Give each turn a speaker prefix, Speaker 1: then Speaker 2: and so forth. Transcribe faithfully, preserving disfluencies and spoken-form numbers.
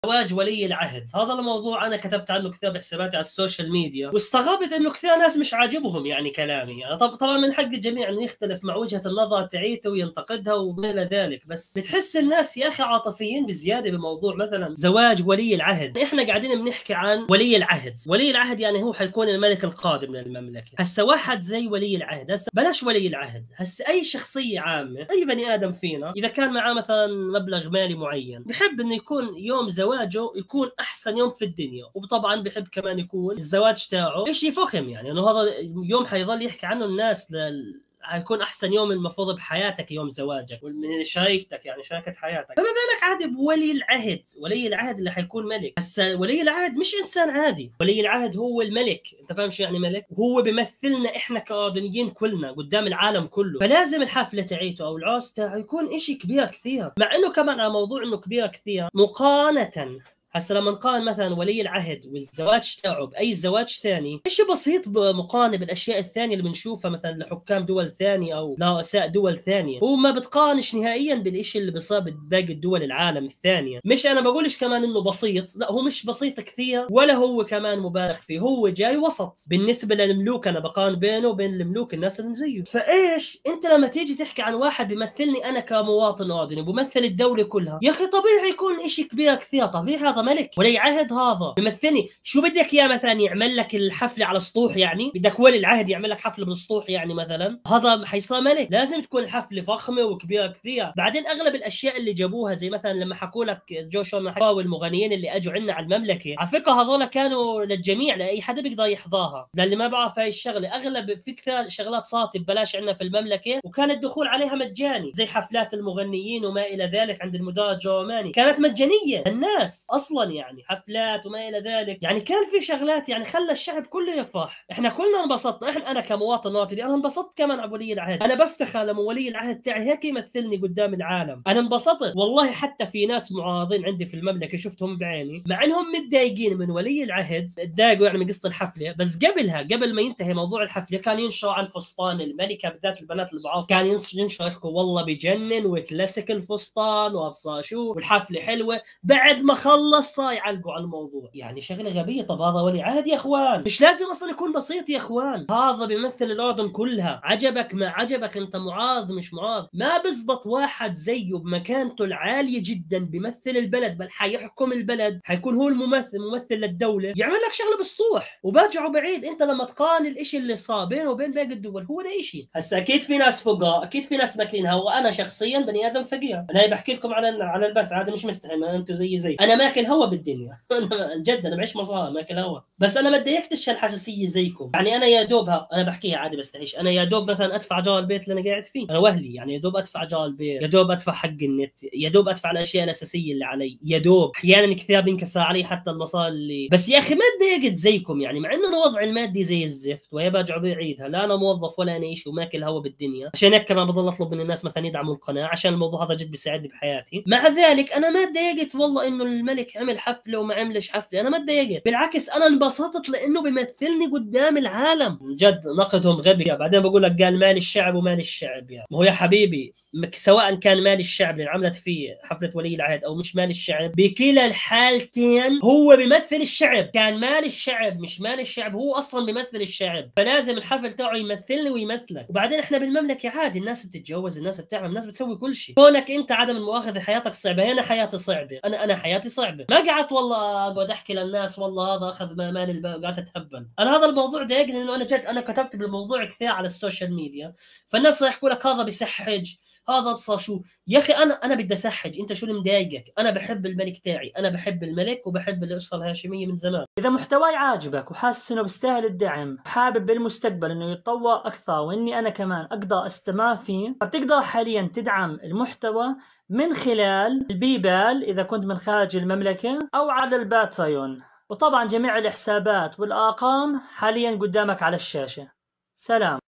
Speaker 1: زواج ولي العهد. هذا الموضوع انا كتبت عنه كتاب حساباتي على السوشيال ميديا، واستغربت انه كثير ناس مش عاجبهم يعني كلامي. يعني طبعا من حق الجميع انه يختلف مع وجهة النظر تعيته وينتقدها وما الى ذلك، بس بتحس الناس يا اخي عاطفيين بزياده بموضوع مثلا زواج ولي العهد. احنا قاعدين بنحكي عن ولي العهد، ولي العهد يعني هو حيكون الملك القادم للمملكه. هسه واحد زي ولي العهد، هسه بلاش ولي العهد، هسه اي شخصيه عامه، اي بني ادم فينا اذا كان معاه مثلا مبلغ مالي معين بحب انه يكون يوم زواجه يكون احسن يوم في الدنيا، وطبعا بحب كمان يكون الزواج تاعه شيء فخم، يعني انه هذا يوم حيظل يحكي عنه الناس لل... حيكون احسن يوم المفروض بحياتك يوم زواجك من شريكتك، يعني شريكة حياتك. فما بالك عاد بولي العهد، ولي العهد اللي حيكون ملك. هسه ولي العهد مش انسان عادي، ولي العهد هو الملك. انت فاهم شو يعني ملك؟ وهو بيمثلنا احنا كاردنيين كلنا قدام العالم كله، فلازم الحفله تاعيته او العرس تاعه يكون إشي كبير كثير. مع انه كمان على موضوع انه كبير كثير مقارنه، هسه لما نقارن مثلا ولي العهد والزواج تاعه باي زواج ثاني، شيء بسيط مقارنه بالاشياء الثانيه اللي بنشوفها مثلا لحكام دول ثانيه او لرؤساء دول ثانيه، هو ما بتقارنش نهائيا بالشيء اللي بيصير بباقي الدول العالم الثانيه. مش انا بقولش كمان انه بسيط، لا هو مش بسيط كثير ولا هو كمان مبالغ فيه، هو جاي وسط بالنسبه للملوك. انا بقارن بينه وبين الملوك الناس اللي زيه. فايش انت لما تيجي تحكي عن واحد بيمثلني انا كمواطن اردني، بيمثل الدوله كلها، يا اخي طبيعي يكون شيء كبير كثير، طبيعي هذا ملك ولي عهد، هذا بيمثلني. شو بدك اياه مثلا يعمل لك الحفله على سطوح؟ يعني بدك ولي العهد يعمل لك حفله بالسطوح يعني مثلا؟ هذا حيصير ملك، لازم تكون الحفله فخمه وكبيره كثير. بعدين اغلب الاشياء اللي جابوها زي مثلا لما حكوا لك جو شو ما حكوا والمغنيين اللي اجوا عندنا على المملكه، على فكره هذول كانوا للجميع، لاي حدا بيقدر يحضرها. للي ما بعرف هاي الشغله، اغلب في كثير شغلات صارت ببلاش عندنا في المملكه وكان الدخول عليها مجاني، زي حفلات المغنيين وما الى ذلك عند المدرج الجوماني كانت مجانيه للناس اصلا، يعني حفلات وما الى ذلك. يعني كان في شغلات يعني خلى الشعب كله يفرح، احنا كلنا انبسطنا. احنا انا كمواطن وطني انا انبسطت كمان على ولي العهد، انا بفتخر لما ولي العهد تاعي هيك يمثلني قدام العالم، انا انبسطت والله. حتى في ناس معارضين عندي في المملكه شفتهم بعيني مع انهم متضايقين من ولي العهد، تضايقوا يعني من قصه الحفله، بس قبلها قبل ما ينتهي موضوع الحفله كان ينشر عن فستان الملكه، بالذات البنات اللي بعرف كان ينشر يحكوا والله بجنن وكلاسيك الفستان وابصر شو والحفله حلوه. بعد ما خلص صار يعلقوا على الموضوع، يعني شغله غبيه. طب هذا ولي عهد يا اخوان، مش لازم اصلا يكون بسيط يا اخوان، هذا بيمثل الاردن كلها. عجبك ما عجبك، انت معارض مش معارض، ما بزبط واحد زيه بمكانته العاليه جدا بيمثل البلد، بل حيحكم البلد، حيكون هو الممثل ممثل للدوله، يعمل لك شغله بسطوح وبرجعوا بعيد. انت لما تقارن الاشي اللي صار بينه وبين باقي الدول هو ده اشي. هسه اكيد في ناس فقراء، اكيد في ناس ماكلين هوا، وانا شخصيا بني ادم فقير. انا بحكي لكم على على البث هذا مش مستحي، انتم زي زي انا ماكل هوا بالدنيا انا جد انا بعيش مصاري ماكل هوا، بس انا ما تضايقتش هالحساسيه زيكم. يعني انا يا دوبها انا بحكيها عادي بستحيش، انا يا دوب مثلا ادفع جار البيت اللي انا قاعد فيه، انا واهلي يعني يا دوب ادفع جار البيت، يا دوب ادفع حق النت، يا دوب ادفع الاشياء الاساسيه اللي علي، يا دوب احيانا كثير بينكسر علي حتى المصاري اللي. بس يا اخي ما تضايقت زيكم، يعني مع انه الوضع المادي زي الزفت ويا برجع بعيدها، لا انا موظف ولا انا شيء وماكل هوا بالدنيا، عشان هيك كمان بضل اطلب من الناس مثلا يدعموا القناه عشان الموضوع هذا جد بيساعدني بحياتي. مع ذلك انا ما تضايقت والله انه الملك عمل حفله وما عملش حفله، انا ما تضايقت، بالعكس انا انبسطت لانه بيمثلني قدام العالم. جد نقدهم غبي. بعدين بقول لك قال مال الشعب ومال الشعب، يعني ما هو يا حبيبي سواء كان مال الشعب اللي عملت فيه حفله ولي العهد او مش مال الشعب، بكلا الحالتين هو بيمثل الشعب. كان مال الشعب مش مال الشعب، هو اصلا بيمثل الشعب، فلازم الحفل تاعه يمثلني ويمثلك. وبعدين احنا بالمملكه عادي، الناس بتتجوز، الناس بتعمل، الناس بتسوي كل شيء. كونك انت عدم المؤاخذه حياتك صعبه، هنا حياتي صعبه، انا انا حياتي صعبه. ما قعدت والله اقعد احكي للناس والله هذا اخذ مال البلد قعدت اتهبل. انا هذا الموضوع ضايقني لانه انا جد انا كتبت بالموضوع كثير على السوشيال ميديا، فالناس يحكوا لك هذا بيسحج، هذا ابصر شو. يا اخي انا انا بدي اسحج، انت شو اللي مضايقك؟ انا بحب الملك تاعي، انا بحب الملك وبحب الاسره الهاشميه من زمان.
Speaker 2: إذا محتواي عاجبك وحاسس إنه بيستاهل الدعم، وحابب بالمستقبل إنه يتطور أكثر وإني أنا كمان أقدر أستمر فيه، فبتقدر حاليا تدعم المحتوى من خلال البيبال إذا كنت من خارج المملكة، أو على الباتريون. وطبعا جميع الحسابات والأرقام حاليا قدامك على الشاشة. سلام.